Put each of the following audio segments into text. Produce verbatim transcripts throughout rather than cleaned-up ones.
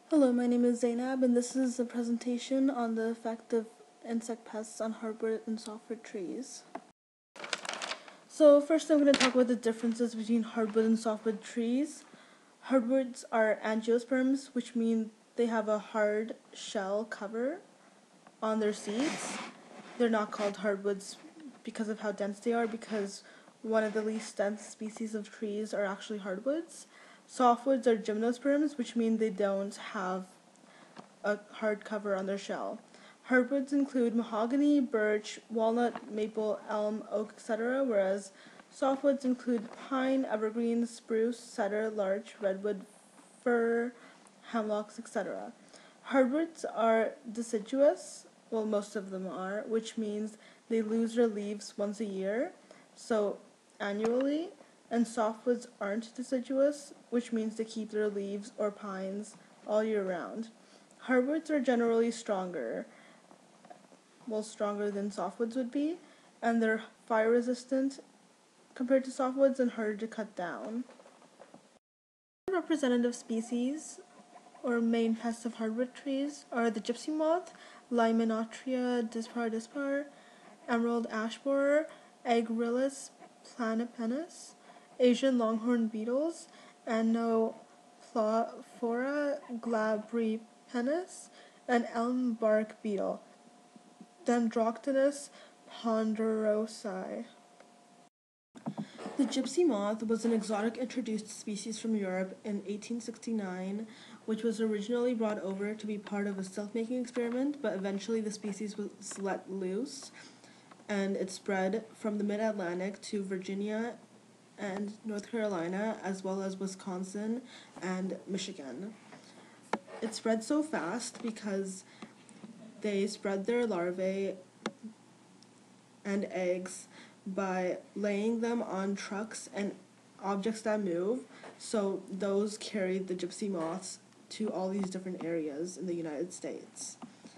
Hello, my name is Zainab, and this is a presentation on the effect of insect pests on hardwood and softwood trees. So first I'm going to talk about the differences between hardwood and softwood trees. Hardwoods are angiosperms, which mean they have a hard shell cover on their seeds. They're not called hardwoods because of how dense they are, because one of the least dense species of trees are actually hardwoods. Softwoods are gymnosperms, which mean they don't have a hard cover on their shell. Hardwoods include mahogany, birch, walnut, maple, elm, oak, et cetera, whereas softwoods include pine, evergreen, spruce, cedar, larch, redwood, fir, hemlocks, et cetera. Hardwoods are deciduous, well, most of them are, which means they lose their leaves once a year, so annually, and softwoods aren't deciduous, which means they keep their leaves or pines all year round. Hardwoods are generally stronger, well, stronger than softwoods would be, and they're fire resistant compared to softwoods and harder to cut down. Representative species or main pests of hardwood trees are the gypsy moth, Limonotria dispar dispar, emerald ash borer, Agaricus planipennis, Asian longhorn beetles, Anophora glabripennis, and elm bark beetle, Dendroctonus ponderosi. The gypsy moth was an exotic introduced species from Europe in eighteen sixty-nine, which was originally brought over to be part of a silk-making experiment, but eventually the species was let loose, and it spread from the mid-Atlantic to Virginia and North Carolina, as well as Wisconsin and Michigan. It spread so fast because they spread their larvae and eggs by laying them on trucks and objects that move, so those carried the gypsy moths to all these different areas in the United States.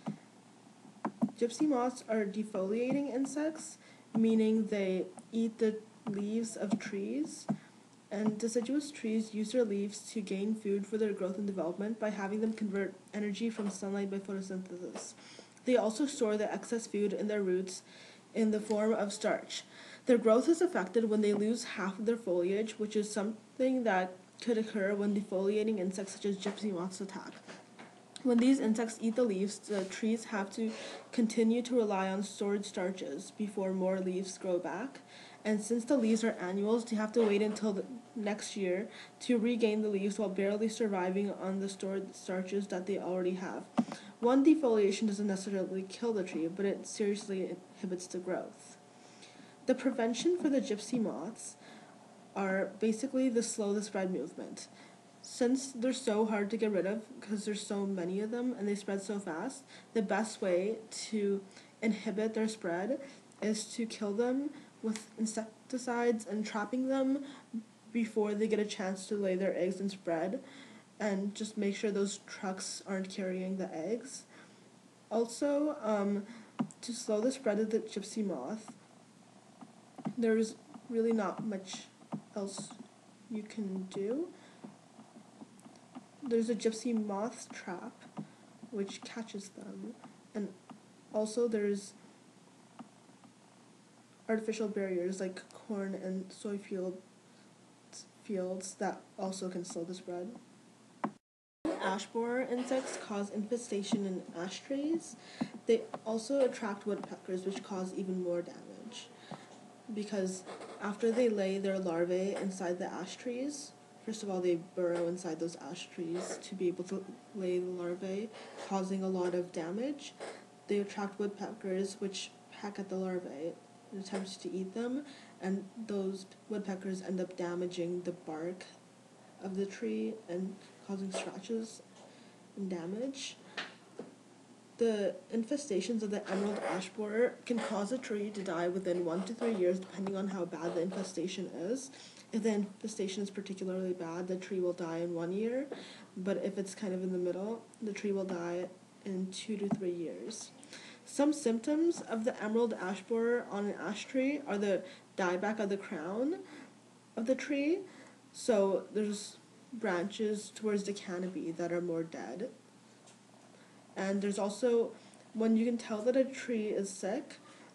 Gypsy moths are defoliating insects, meaning they eat the leaves of trees, and deciduous trees use their leaves to gain food for their growth and development by having them convert energy from sunlight by photosynthesis. They also store the excess food in their roots in the form of starch. Their growth is affected when they lose half of their foliage, which is something that could occur when defoliating insects such as gypsy moths attack. When these insects eat the leaves, the trees have to continue to rely on stored starches before more leaves grow back. And since the leaves are annuals, they have to wait until the next year to regain the leaves while barely surviving on the stored starches that they already have. One defoliation doesn't necessarily kill the tree, but it seriously inhibits the growth. The prevention for the gypsy moths are basically the slow the spread movement. Since they're so hard to get rid of because there's so many of them and they spread so fast, the best way to inhibit their spread is to kill them with insecticides and trapping them before they get a chance to lay their eggs and spread, and just make sure those trucks aren't carrying the eggs. Also, um, to slow the spread of the gypsy moth, there's really not much else you can do. There's a gypsy moth trap, which catches them, and also there's artificial barriers like corn and soy field, fields that also can slow the spread. Ash borer insects cause infestation in ash trees. They also attract woodpeckers, which cause even more damage, because after they lay their larvae inside the ash trees, first of all, they burrow inside those ash trees to be able to lay the larvae, causing a lot of damage. They attract woodpeckers, which peck at the larvae in attempts to eat them, and those woodpeckers end up damaging the bark of the tree and causing scratches and damage. The infestations of the emerald ash borer can cause a tree to die within one to three years, depending on how bad the infestation is. If the infestation is particularly bad, the tree will die in one year, but if it's kind of in the middle, the tree will die in two to three years. Some symptoms of the emerald ash borer on an ash tree are the dieback of the crown of the tree. So there's branches towards the canopy that are more dead. And there's also, when you can tell that a tree is sick,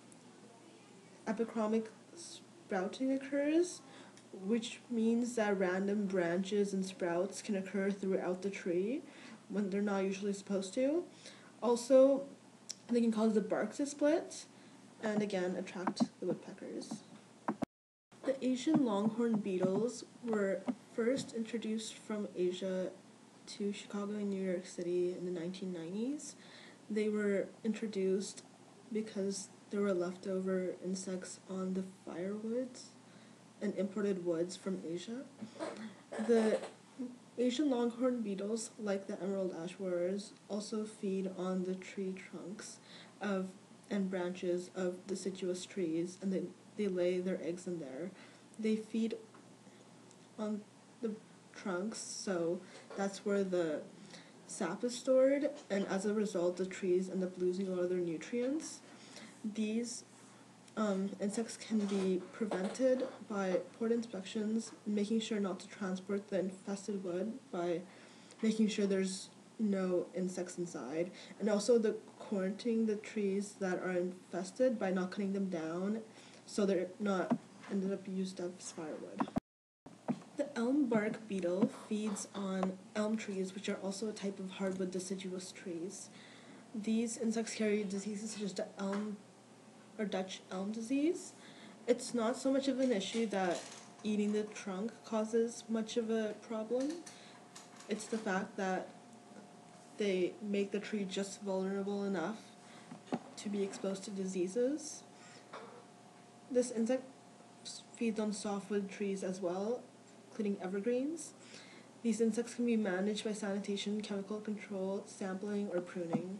epichromic sprouting occurs, which means that random branches and sprouts can occur throughout the tree when they're not usually supposed to. Also, they can cause the bark to split and again attract the woodpeckers. The Asian longhorn beetles were first introduced from Asia to Chicago and New York City in the nineteen nineties. They were introduced because there were leftover insects on the firewoods and imported woods from Asia. The Asian longhorn beetles, like the emerald ash borers, also feed on the tree trunks of and branches of deciduous trees, and they, they lay their eggs in there. They feed on the trunks, so that's where the sap is stored, and as a result, the trees end up losing a lot of their nutrients. These um, insects can be prevented by port inspections, making sure not to transport the infested wood by making sure there's no insects inside, and also the quarantining the trees that are infested by not cutting them down so they're not ended up used up as firewood. The elm bark beetle feeds on elm trees, which are also a type of hardwood deciduous trees. These insects carry diseases such as the elm or Dutch elm disease. It's not so much of an issue that eating the trunk causes much of a problem. It's the fact that they make the tree just vulnerable enough to be exposed to diseases. This insect feeds on softwood trees as well, including evergreens. These insects can be managed by sanitation, chemical control, sampling, or pruning.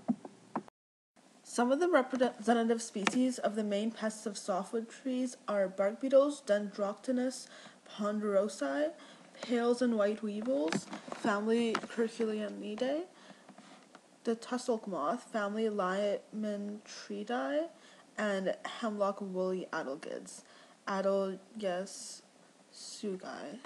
Some of the representative species of the main pests of softwood trees are bark beetles, Dendroctonus ponderosa, pales and white weevils, family Curculionidae, the tussock moth, family Limonetridae, and hemlock woolly adelgids, Adelgis tsugai.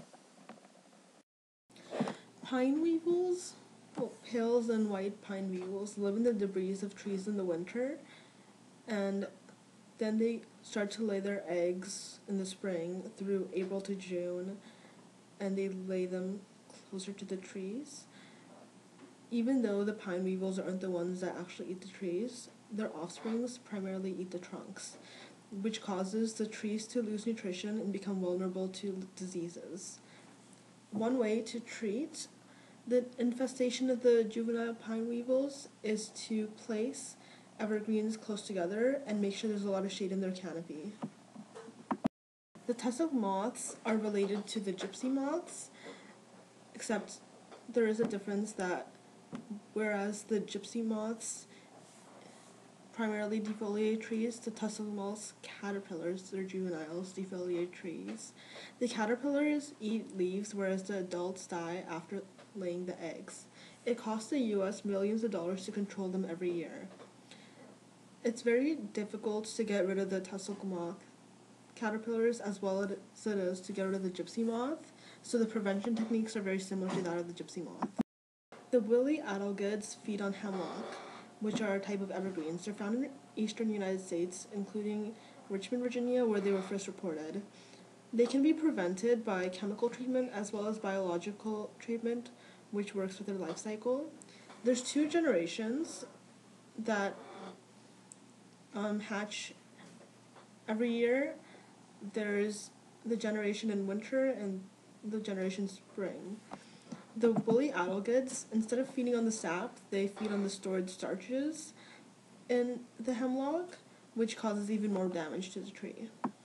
Pine weevils, well, pales and white pine weevils, live in the debris of trees in the winter, and then they start to lay their eggs in the spring through April to June, and they lay them closer to the trees. Even though the pine weevils aren't the ones that actually eat the trees, their offsprings primarily eat the trunks, which causes the trees to lose nutrition and become vulnerable to diseases. One way to treat the infestation of the juvenile pine weevils is to place evergreens close together and make sure there's a lot of shade in their canopy. The tussock moths are related to the gypsy moths, except there is a difference that whereas the gypsy moths primarily defoliate trees, the tussock moths, caterpillars, they're juveniles, defoliate trees. The caterpillars eat leaves, whereas the adults die after laying the eggs. It costs the U S millions of dollars to control them every year. It's very difficult to get rid of the tussock moth caterpillars as well as it is to get rid of the gypsy moth, so the prevention techniques are very similar to that of the gypsy moth. The woolly adelgids feed on hemlock, which are a type of evergreens. They're found in the eastern United States, including Richmond, Virginia, where they were first reported. They can be prevented by chemical treatment as well as biological treatment, which works with their life cycle. There's two generations that um, hatch every year. There's the generation in winter and the generation spring. The woolly adelgids, instead of feeding on the sap, they feed on the stored starches in the hemlock, which causes even more damage to the tree.